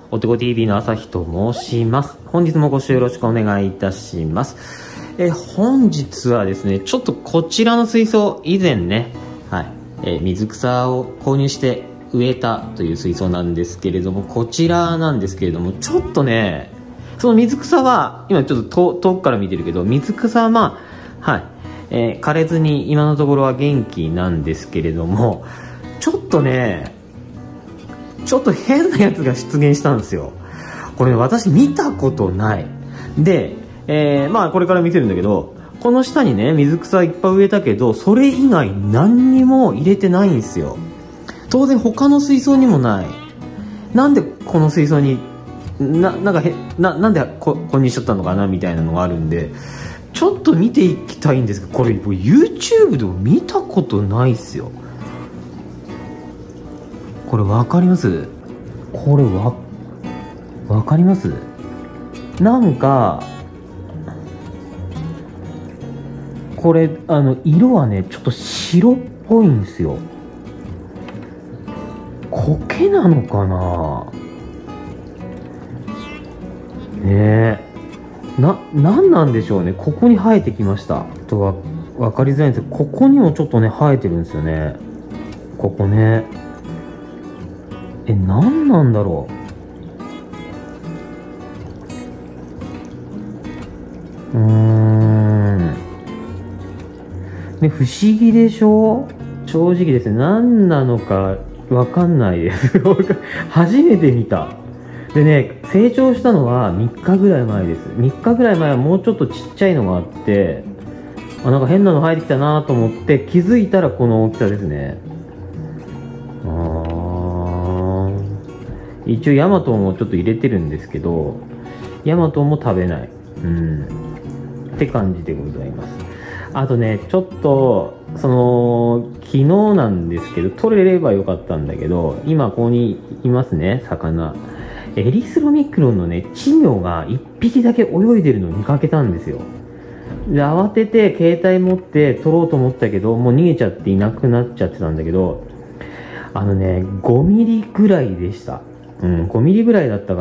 おてこ TV の朝日と申します。本日もご視聴よろしくお願いいたします。本日はですね、ちょっとこちらの水槽、以前ね、水草を購入して植えたという水槽なんですけれども、こちらなんですけれども、ちょっとね、その水草は、今ちょっと遠くから見てるけど、水草は枯れずに今のところは元気なんですけれども、ちょっとね、ちょっと変なやつが出現したんですよ。これ、ね、私見たことない。で、これから見せるんだけど、この下にね、水草いっぱい植えたけど、それ以外何にも入れてないんですよ。当然他の水槽にもない。なんでこの水槽に、なんで購入しちゃったのかなみたいなのがあるんで、ちょっと見ていきたいんですけど、これ YouTube でも見たことないっすよ。これわかります？これわかります？なんかこれ色はねちょっと白っぽいんですよ。苔なのかな？なんなんでしょうね。ここに生えてきました。わかりづらいんですけど、ここにもちょっとね生えてるんですよね。ここね。何なんだろう。ね、不思議でしょ？正直ですね、何なのかわかんないです。初めて見た。でね、成長したのは3日ぐらい前です。3日ぐらい前はもうちょっとちっちゃいのがあって、なんか変なの生えてきたなと思って気づいたらこの大きさですね。一応ヤマトもちょっと入れてるんですけど、ヤマトも食べない。って感じでございます。あとね、ちょっと、昨日なんですけど、取れればよかったんだけど、今ここにいますね、魚。エリスロミクロンのね、稚魚が1匹だけ泳いでるのを見かけたんですよ。で、慌てて携帯持って撮ろうと思ったけど、もう逃げちゃっていなくなっちゃってたんだけど、5ミリぐらいでした。5ミリぐらいだったから、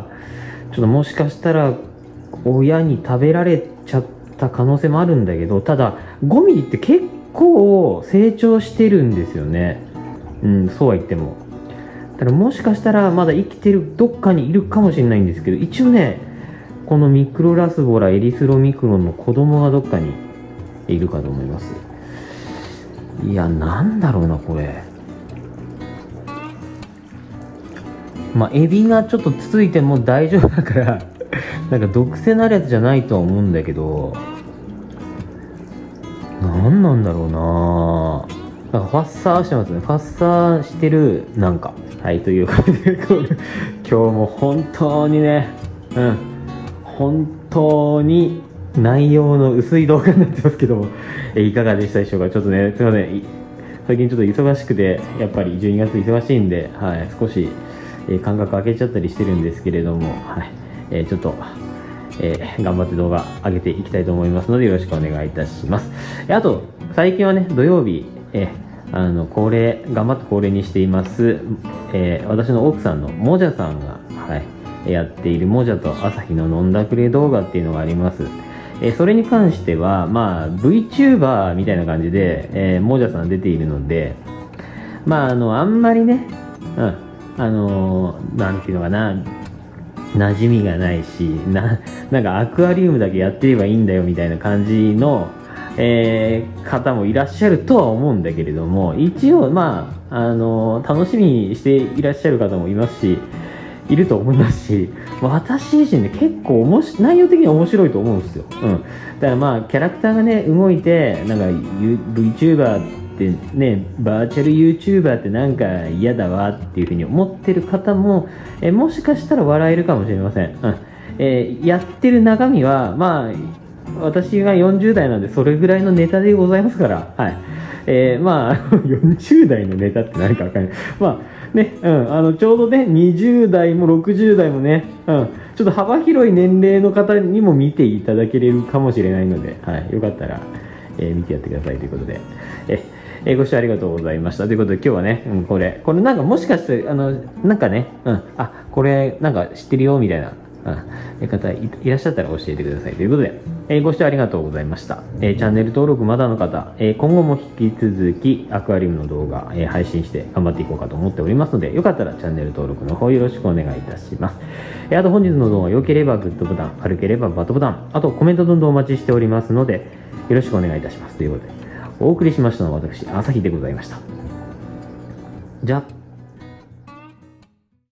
ちょっともしかしたら親に食べられちゃった可能性もあるんだけど、ただ5ミリって結構成長してるんですよね。そうは言っても。ただもしかしたらまだ生きてるどっかにいるかもしれないんですけど、一応ね、このミクロラスボラエリスロミクロンの子供がどっかにいるかと思います。いや、なんだろうな、これ。エビがちょっとつついても大丈夫だからなんか毒性のあるやつじゃないとは思うんだけど、なんなんだろうな。なんかファッサーしてますね。ファッサーしてる、なんか。はい、という感じで、今日も本当にね、本当に内容の薄い動画になってますけども、いかがでしたでしょうか。ちょっとね、すいません。最近ちょっと忙しくて、やっぱり12月忙しいんで、少し、間隔空けちゃったりしてるんですけれども、ちょっと、頑張って動画上げていきたいと思いますのでよろしくお願いいたします。あと、最近はね、土曜日、頑張って恒例にしています、私の奥さんのもじゃさんが、やっているもじゃと朝日の飲んだくれ動画っていうのがあります。それに関しては、VTuber みたいな感じで、もじゃさん出ているので、あんまりね、なんていうのかな、馴染みがないし、なんかアクアリウムだけやってればいいんだよみたいな感じの、方もいらっしゃるとは思うんだけれども、一応楽しみにしていらっしゃる方もいますし、いると思いますし、私自身ね、結構内容的には面白いと思うんですよ。だからキャラクターがね、動いて、なんか VTuber ってね、バーチャル YouTuber ってなんか嫌だわっていうふうに思ってる方も、もしかしたら笑えるかもしれません。やってる中身は、私が40代なんでそれぐらいのネタでございますから、40代のネタって何かわかんない。ちょうどね、20代も60代もね、ちょっと幅広い年齢の方にも見ていただけれるかもしれないので、よかったら、見てやってくださいということで。 ご視聴ありがとうございました。ということで今日はね、これなんかもしかして、なんかね、これなんか知ってるよみたいな、方いらっしゃったら教えてください。ということで、ご視聴ありがとうございました。チャンネル登録まだの方、今後も引き続きアクアリウムの動画、配信して頑張っていこうかと思っておりますので、よかったらチャンネル登録の方よろしくお願いいたします。あと本日の動画良ければグッドボタン、悪ければバッドボタン、あとコメントどんどんお待ちしておりますので、よろしくお願いいたします。ということで、お送りしましたのは私、朝日でございました。じゃあ。